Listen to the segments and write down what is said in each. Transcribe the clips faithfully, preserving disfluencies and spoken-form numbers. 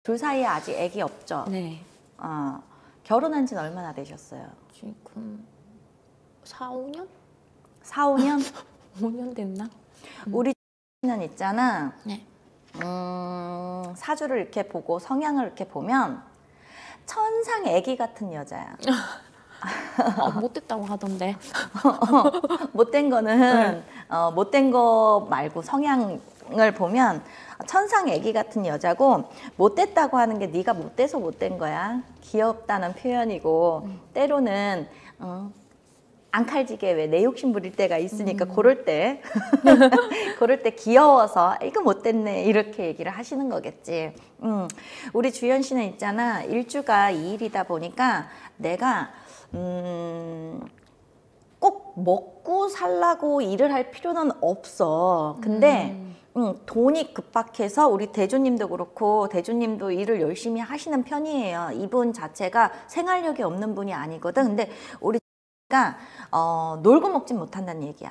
둘 사이에 아직 아기 없죠? 네. 어, 결혼한 지는 얼마나 되셨어요? 지금 사, 오 년? 사, 오 년? 오 년 됐나? 음. 우리 는 있잖아. 네. 음, 사주를 이렇게 보고 성향을 이렇게 보면 천상 아기 같은 여자야. 어, 못됐다고 하던데. 못된 거는 네. 어, 못된 거 말고 성향을 보면 천상 아기 같은 여자고, 못됐다고 하는 게 네가 못돼서 못된 거야. 귀엽다는 표현이고, 음. 때로는 어, 앙칼지게 왜 내 욕심 부릴 때가 있으니까 음. 그럴 때 그럴 때 귀여워서 이거 못됐네 이렇게 얘기를 하시는 거겠지. 음, 우리 주연 씨는 있잖아, 일주가 이 일이다 보니까 내가 음, 꼭 먹고 살라고 일을 할 필요는 없어. 근데 음. 음, 돈이 급박해서 우리 대주님도 그렇고, 대주님도 일을 열심히 하시는 편이에요. 이분 자체가 생활력이 없는 분이 아니거든. 근데 우리 가 어, 놀고 먹진 못한다는 얘기야.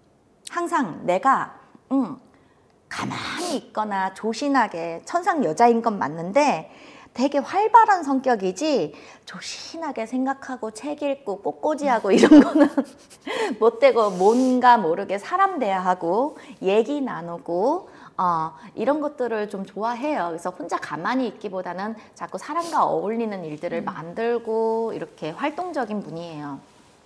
항상 내가 음, 가만히 있거나 조신하게, 천상 여자인 건 맞는데 되게 활발한 성격이지 조신하게 생각하고 책 읽고 꽃꽂이하고 이런 거는 못되고, 뭔가 모르게 사람 대화하고 얘기 나누고 어, 이런 것들을 좀 좋아해요. 그래서 혼자 가만히 있기보다는 자꾸 사람과 어울리는 일들을 음. 만들고 이렇게 활동적인 분이에요.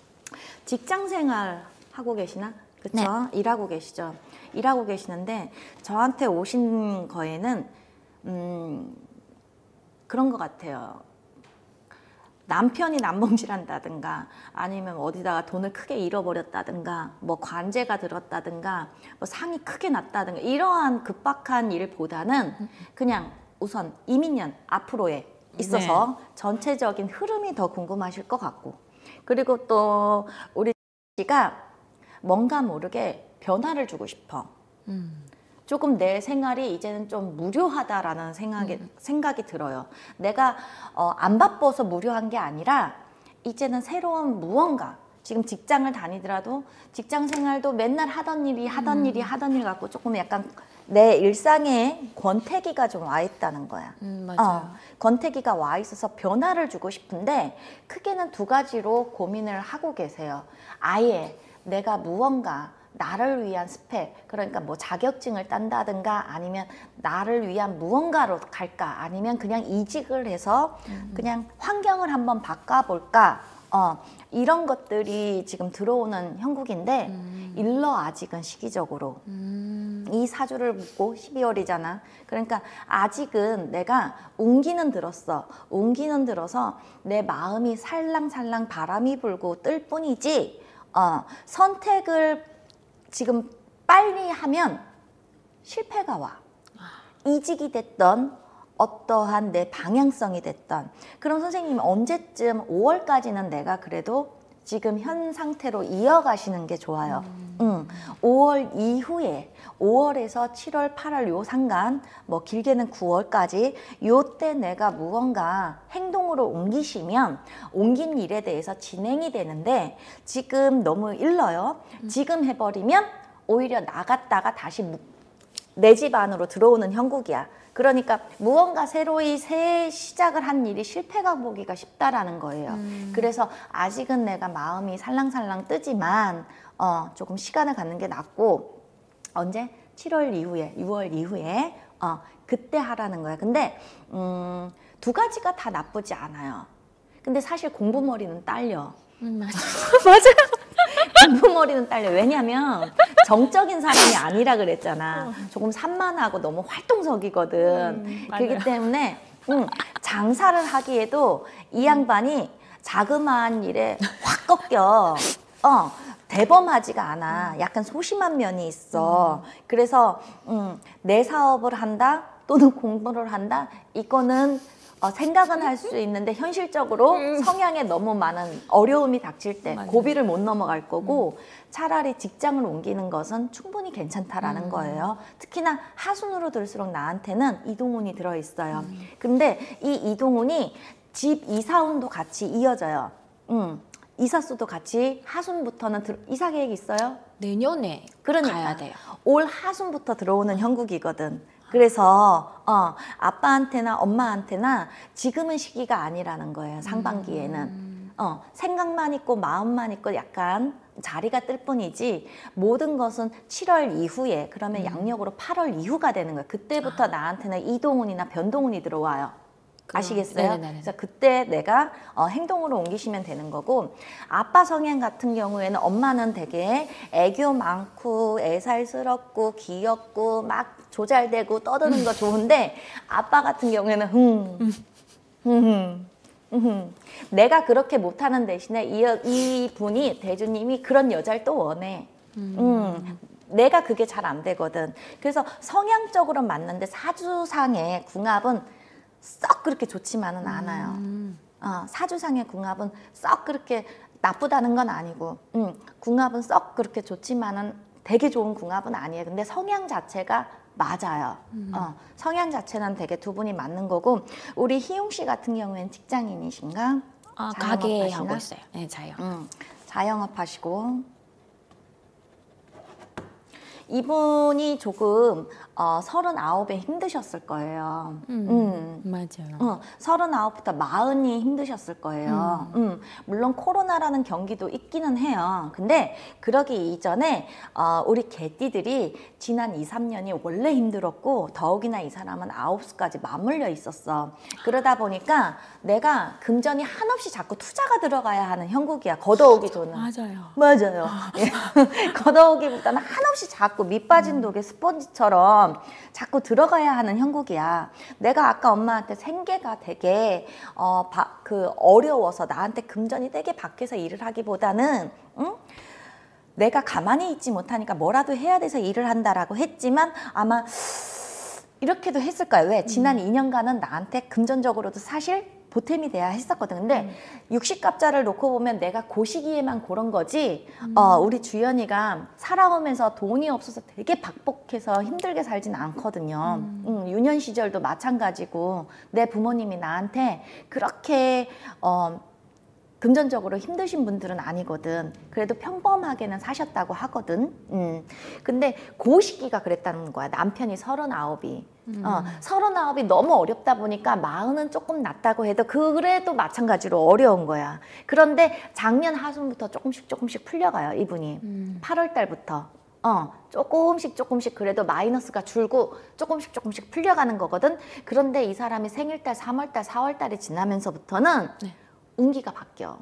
직장 생활 하고 계시나? 그쵸? 네. 일하고 계시죠? 일하고 계시는데 저한테 오신 거에는 음, 그런 것 같아요. 남편이 남봉질한다든가, 아니면 어디다가 돈을 크게 잃어버렸다든가, 뭐 관제가 들었다든가, 뭐 상이 크게 났다든가, 이러한 급박한 일보다는 그냥 우선 이민년 앞으로에 있어서 네. 전체적인 흐름이 더 궁금하실 것 같고, 그리고 또 우리 씨가 뭔가 모르게 변화를 주고 싶어. 음. 조금 내 생활이 이제는 좀 무료하다라는 생각이, 음. 생각이 들어요. 내가 어, 안 바빠서 무료한 게 아니라 이제는 새로운 무언가, 지금 직장을 다니더라도 직장 생활도 맨날 하던 일이 하던 음. 일이 하던 일 같고 조금 약간 내 일상에 권태기가 좀 와 있다는 거야. 음, 맞아요. 어, 권태기가 와 있어서 변화를 주고 싶은데 크게는 두 가지로 고민을 하고 계세요. 아예 내가 무언가 나를 위한 스펙, 그러니까 뭐 자격증을 딴다든가, 아니면 나를 위한 무언가로 갈까, 아니면 그냥 이직을 해서 그냥 환경을 한번 바꿔볼까, 어, 이런 것들이 지금 들어오는 형국인데 음. 일러 아직은 시기적으로 음. 이 사주를 보고 십이월이잖아. 그러니까 아직은 내가 운기는 들었어. 운기는 들어서 내 마음이 살랑살랑 바람이 불고 뜰 뿐이지, 어, 선택을 지금 빨리 하면 실패가 와. 이직이 됐던 어떠한 내 방향성이 됐던, 그럼 선생님 언제쯤, 오월까지는 내가 그래도 지금 현 상태로 이어가시는 게 좋아요. 음. 응. 오월 이후에 오월에서 칠월, 팔월 요 상간, 뭐 길게는 구월까지 요때 내가 무언가 행동으로 옮기시면 옮긴 일에 대해서 진행이 되는데, 지금 너무 일러요. 음. 지금 해버리면 오히려 나갔다가 다시 내 집 안으로 들어오는 형국이야. 그러니까 무언가 새로이 새 시작을 한 일이 실패가 보기가 쉽다라는 거예요. 음. 그래서 아직은 내가 마음이 살랑살랑 뜨지만 어, 조금 시간을 갖는 게 낫고, 언제? 칠월 이후에, 유월 이후에 어, 그때 하라는 거야. 근데 음, 두 가지가 다 나쁘지 않아요. 근데 사실 공부머리는 딸려. 음, 맞아. 맞아요. 공부머리는 딸려. 왜냐면 정적인 사람이 아니라 그랬잖아. 조금 산만하고 너무 활동적이거든. 음, 그렇기 때문에 음, 장사를 하기에도 이 양반이 자그마한 일에 확 꺾여. 어, 대범하지가 않아. 약간 소심한 면이 있어. 그래서 음, 내 사업을 한다 또는 공부를 한다, 이거는 어, 생각은 할 수 있는데 현실적으로 음. 성향에 너무 많은 어려움이 닥칠 때 맞아요. 고비를 못 넘어갈 거고, 음. 차라리 직장을 옮기는 것은 충분히 괜찮다라는 음. 거예요. 특히나 하순으로 들수록 나한테는 이동운이 들어있어요. 음. 근데 이 이동운이 집 이사운도 같이 이어져요. 음. 이사수도 같이 하순부터는 들... 이사 계획 있어요? 내년에 그러니까 가야 돼요. 올 하순부터 들어오는 형국이거든. 그래서 어, 아빠한테나 엄마한테나 지금은 시기가 아니라는 거예요. 상반기에는. 음. 어, 생각만 있고 마음만 있고 약간 자리가 뜰 뿐이지 모든 것은 칠월 이후에 그러면 음. 양력으로 팔월 이후가 되는 거예요. 그때부터 아. 나한테는 이동운이나 변동운이 들어와요. 그럼, 아시겠어요? 네네네네. 그래서 그때 내가 어, 행동으로 옮기시면 되는 거고, 아빠 성향 같은 경우에는 엄마는 되게 애교 많고 애살스럽고 귀엽고 막 조잘대고 떠드는 거 좋은데 아빠 같은 경우에는 흠, 흠, 흠. 내가 그렇게 못하는 대신에 이, 이 분이 대주님이 그런 여자를 또 원해. 음. 음. 내가 그게 잘 안 되거든. 그래서 성향적으로 맞는데 사주상의 궁합은 썩 그렇게 좋지만은 않아요. 음. 어, 사주상의 궁합은 썩 그렇게 나쁘다는 건 아니고, 음, 궁합은 썩 그렇게 좋지만은 되게 좋은 궁합은 아니에요. 근데 성향 자체가 맞아요. 음. 어, 성향 자체는 되게 두 분이 맞는 거고, 우리 희용 씨 같은 경우에는 직장인이신가? 아, 자영업 가게 하시나? 하고 있어요. 네, 자요. 음, 자영업 하시고. 이분이 조금 어, 서른아홉에 힘드셨을 거예요. 음, 맞아요. 어, 서른아홉부터 마흔이 힘드셨을 거예요. 음. 음, 물론 코로나라는 경기도 있기는 해요. 근데 그러기 이전에 어, 우리 개띠들이 지난 이, 삼 년이 원래 힘들었고 더욱이나 이 사람은 아홉 수까지 맞물려 있었어. 그러다 보니까 내가 금전이 한없이 자꾸 투자가 들어가야 하는 형국이야. 걷어오기 전에. 맞아요. 맞아요. 예. 걷어오기보다는 한없이 자꾸 밑 빠진 독에 스펀지처럼 자꾸 들어가야 하는 형국이야. 내가 아까 엄마한테 생계가 되게 어, 바, 그 어려워서 나한테 금전이 되게 밖에서 일을 하기보다는 응? 내가 가만히 있지 못하니까 뭐라도 해야 돼서 일을 한다라고 했지만 아마 이렇게도 했을 거예요. 왜? 지난 이 년간은 나한테 금전적으로도 사실 보탬이 돼야 했었거든. 근데 음. 육십갑자를 놓고 보면 내가 그 시기에만 그런 거지. 음. 어, 우리 주연이가 살아오면서 돈이 없어서 되게 박복해서 힘들게 살진 않거든요. 음. 음, 유년 시절도 마찬가지고 내 부모님이 나한테 그렇게 어, 금전적으로 힘드신 분들은 아니거든. 그래도 평범하게는 사셨다고 하거든. 음. 근데 그 시기가 그랬다는 거야. 남편이 서른아홉이. 음. 어, 서른아홉이 너무 어렵다 보니까 마흔은 조금 낫다고 해도 그래도 마찬가지로 어려운 거야. 그런데 작년 하순부터 조금씩 조금씩 풀려가요, 이분이. 음. 팔월 달부터. 어, 조금씩 조금씩 그래도 마이너스가 줄고 조금씩 조금씩 풀려가는 거거든. 그런데 이 사람이 생일달 삼월 달, 사월 달이 지나면서부터는 네. 운기가 바뀌어.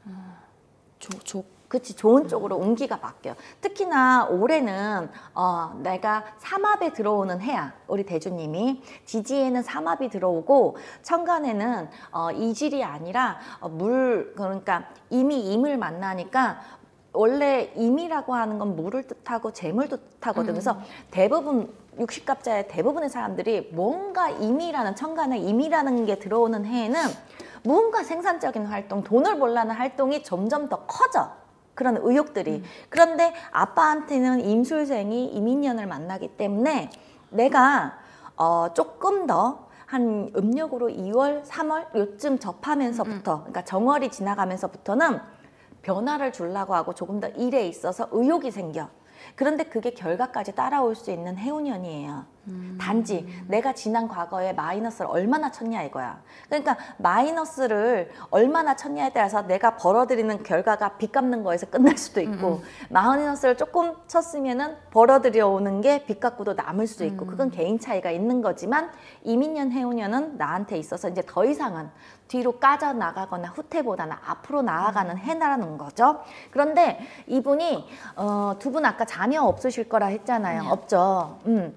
조, 조. 그치, 좋은 쪽으로 운기가 바뀌어. 특히나 올해는 어, 내가 삼합에 들어오는 해야, 우리 대주님이. 지지에는 삼합이 들어오고 천간에는 어, 이질이 아니라 어, 물, 그러니까 임이 임을 만나니까 원래 임이라고 하는 건 물을 뜻하고 재물도 뜻하거든. 음. 그래서 대부분 육십갑자의 대부분의 사람들이 뭔가 임이라는, 천간에 임이라는 게 들어오는 해에는 뭔가 생산적인 활동, 돈을 벌라는 활동이 점점 더 커져. 그런 의욕들이. 음. 그런데 아빠한테는 임술생이 임인년을 만나기 때문에 내가 어, 조금 더 한 음력으로 이월, 삼월 요쯤 접하면서부터, 음. 그러니까 정월이 지나가면서부터는 변화를 주려고 하고 조금 더 일에 있어서 의욕이 생겨. 그런데 그게 결과까지 따라올 수 있는 해운년이에요. 음. 단지 내가 지난 과거에 마이너스를 얼마나 쳤냐 이거야. 그러니까 마이너스를 얼마나 쳤냐에 따라서 내가 벌어들이는 결과가 빚 갚는 거에서 끝날 수도 있고, 음. 마이너스를 조금 쳤으면은 벌어들여 오는 게 빚 갚고도 남을 수도 있고, 그건 개인 차이가 있는 거지만 이민년 해운년은 나한테 있어서 이제 더 이상은 뒤로 까져 나가거나 후퇴보다는 앞으로 나아가는 해라는 거죠. 그런데 이분이 어, 두 분 아까 자녀 없으실 거라 했잖아요. 네. 없죠. 음.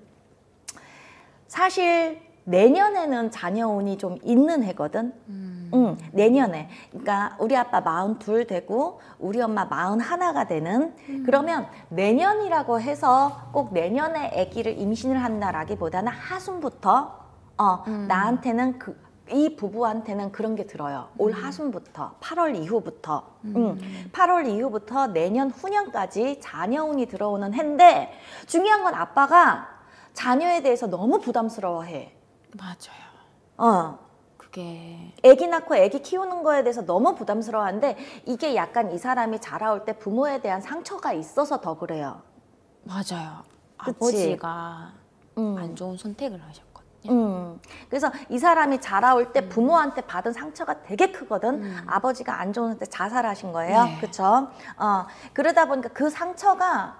사실 내년에는 자녀운이 좀 있는 해거든. 음. 응, 내년에. 그러니까 우리 아빠 마흔둘 되고 우리 엄마 마흔하나가 되는. 음. 그러면 내년이라고 해서 꼭 내년에 아기를 임신을 한다라기보다는 하순부터 어, 음. 나한테는 그 이 부부한테는 그런 게 들어요. 올 하순부터, 팔월 이후부터. 음. 음, 팔월 이후부터 내년 후년까지 자녀운이 들어오는 해인데, 중요한 건 아빠가 자녀에 대해서 너무 부담스러워해. 맞아요. 어. 그, 그게 아기 낳고 아기 키우는 거에 대해서 너무 부담스러워하는데 이게 약간 이 사람이 자라올 때 부모에 대한 상처가 있어서 더 그래요. 맞아요. 그치? 아버지가 음. 안 좋은 선택을 하셨거든요. 음. 그래서 이 사람이 자라올 때 부모한테 받은 상처가 되게 크거든. 음. 아버지가 안 좋은 때 자살하신 거예요. 네. 그쵸? 어, 그러다 보니까 그 상처가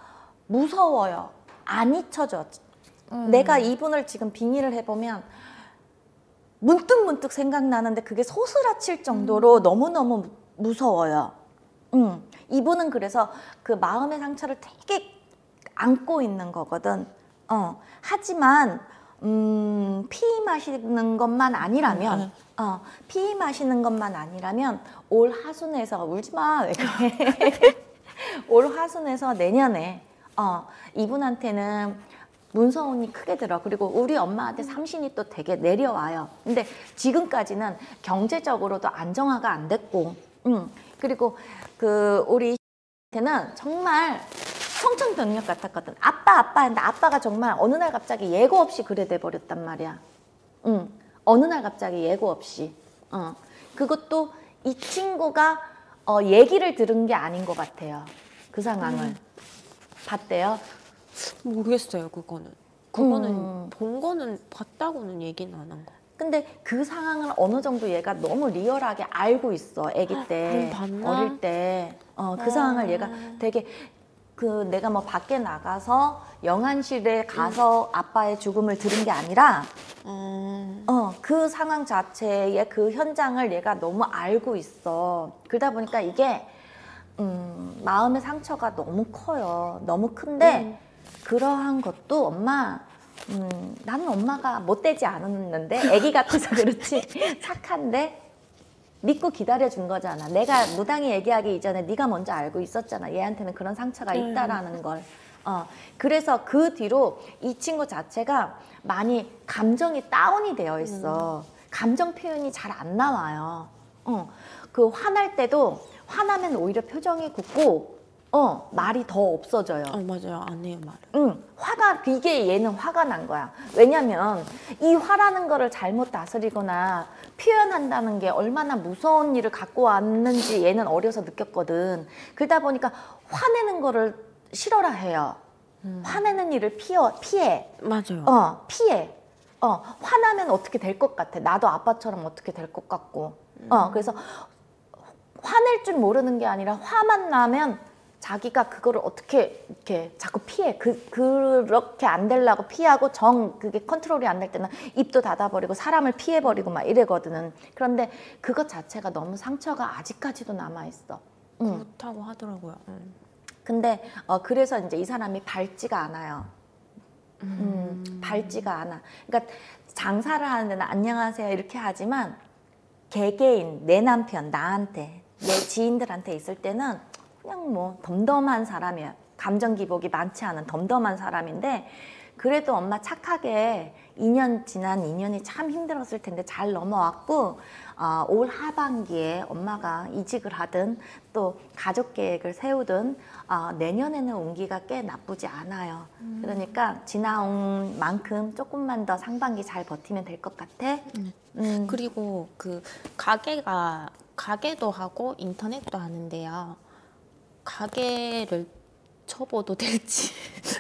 무서워요. 안 잊혀져. 음. 내가 이분을 지금 빙의를 해보면 문득 문득 생각나는데 그게 소스라칠 정도로 음. 너무너무 무- 무서워요. 음. 이분은 그래서 그 마음의 상처를 되게 안고 있는 거거든. 어. 하지만 음, 피 마시는 것만 아니라면 음, 어, 피 마시는 것만 아니라면 올 하순에서 울지 마. 왜 그래? 올 하순에서 내년에 어, 이분한테는 문서운이 크게 들어. 그리고 우리 엄마한테 삼신이 또 되게 내려와요. 근데 지금까지는 경제적으로도 안정화가 안 됐고, 음, 그리고 그 우리 한테는 정말 청천벽력 같았거든. 아빠 아빠 했는데 아빠가 정말 어느 날 갑자기 예고 없이 그래 돼 버렸단 말이야. 응. 어느 날 갑자기 예고 없이. 어. 그것도 이 친구가 어, 얘기를 들은 게 아닌 것 같아요. 그 상황을. 음. 봤대요. 모르겠어요. 그거는. 그거는 음. 본 거는 봤다고는 얘기는 안 한 거. 근데 그 상황을 어느 정도 얘가 너무 리얼하게 알고 있어. 아기 때, 그럼 봤나? 어릴 때. 어, 그 아. 상황을 얘가 되게 그 내가 뭐 밖에 나가서 영안실에 가서 아빠의 죽음을 들은 게 아니라 음. 어, 그 상황 자체의 그 현장을 얘가 너무 알고 있어. 그러다 보니까 이게 음, 마음의 상처가 너무 커요. 너무 큰데 음. 그러한 것도 엄마 음, 나는 엄마가 못되지 않았는데 애기 같아서 그렇지 착한데 믿고 기다려준 거잖아. 내가 무당이 얘기하기 이전에 네가 먼저 알고 있었잖아. 얘한테는 그런 상처가 음. 있다라는 걸. 어, 그래서 그 뒤로 이 친구 자체가 많이 감정이 다운이 되어 있어. 감정 표현이 잘 안 나와요. 어, 그 화날 때도 화나면 오히려 표정이 굳고 어, 말이 더 없어져요. 어, 맞아요. 안 해요, 말을. 응, 화가, 이게 얘는 화가 난 거야. 왜냐면 이 화라는 거를 잘못 다스리거나 표현한다는 게 얼마나 무서운 일을 갖고 왔는지 얘는 어려서 느꼈거든. 그러다 보니까 화내는 거를 싫어라 해요. 음. 화내는 일을 피어, 피해. 맞아요. 어, 피해. 어, 화나면 어떻게 될 것 같아. 나도 아빠처럼 어떻게 될 것 같고. 어, 그래서 화낼 줄 모르는 게 아니라 화만 나면 자기가 그거를 어떻게 이렇게 자꾸 피해. 그, 그렇게 안 되려고 피하고 정, 그게 컨트롤이 안 될 때는 입도 닫아버리고 사람을 피해버리고 막 이래거든. 그런데 그것 자체가 너무 상처가 아직까지도 남아있어. 응. 그렇다고 하더라고요. 음. 근데 어, 그래서 이제 이 사람이 밝지가 않아요. 음. 음, 밝지가 않아. 그러니까 장사를 하는 데는 안녕하세요 이렇게 하지만 개개인, 내 남편, 나한테, 내 지인들한테 있을 때는 그냥 뭐 덤덤한 사람이야. 감정 기복이 많지 않은 덤덤한 사람인데 그래도 엄마 착하게 이 년 지난 이 년이 참 힘들었을 텐데 잘 넘어왔고 어, 올 하반기에 엄마가 이직을 하든 또 가족 계획을 세우든 어, 내년에는 운기가 꽤 나쁘지 않아요. 음. 그러니까 지나온 만큼 조금만 더 상반기 잘 버티면 될 것 같아. 음. 음. 그리고 그 가게가 가게도 하고 인터넷도 하는데요. 가게를 접어도 될지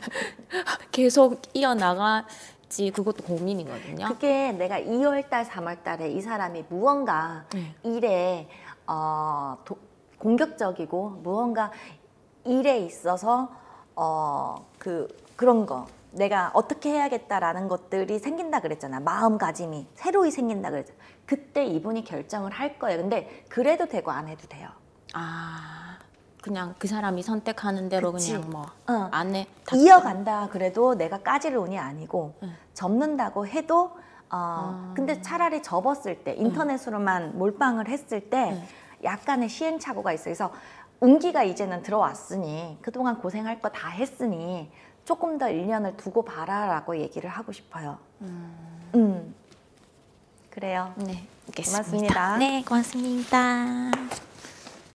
계속 이어나갈지 그것도 고민이거든요. 그게 내가 이월 달, 삼월 달에 이 사람이 무언가 네. 일에 어, 도, 공격적이고 무언가 일에 있어서 어, 그 그런 거 내가 어떻게 해야겠다라는 것들이 생긴다 그랬잖아. 마음가짐이 새로이 생긴다 그랬잖아. 그때 이분이 결정을 할 거예요. 근데 그래도 되고 안 해도 돼요. 아, 그냥 그 사람이 선택하는 대로 그치. 그냥 뭐 어. 안에 이어간다 그래도 내가 까질 운이 아니고 응. 접는다고 해도 어 아. 근데 차라리 접었을 때 인터넷으로만 몰빵을 했을 때 응. 약간의 시행착오가 있어. 그래서 운기가 이제는 들어왔으니 그동안 고생할 거 다 했으니 조금 더 일 년을 두고 봐라라고 얘기를 하고 싶어요. 음. 음. 그래요. 네, 알겠습니다. 고맙습니다. 네, 고맙습니다.